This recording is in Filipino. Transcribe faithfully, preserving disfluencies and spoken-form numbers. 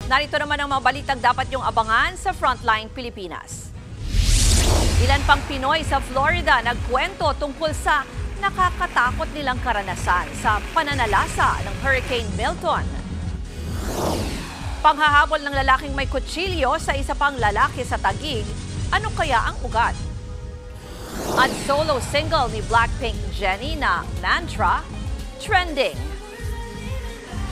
Narito naman ang mga balitang dapat niyong abangan sa Frontline Pilipinas. Ilan pang Pinoy sa Florida nagkwento tungkol sa nakakatakot nilang karanasan sa pananalasa ng Hurricane Milton. Panghahabol ng lalaking may kutsilyo sa isa pang lalaki sa Taguig, ano kaya ang ugat? At solo single ni Blackpink Jennie na Mantra, trending.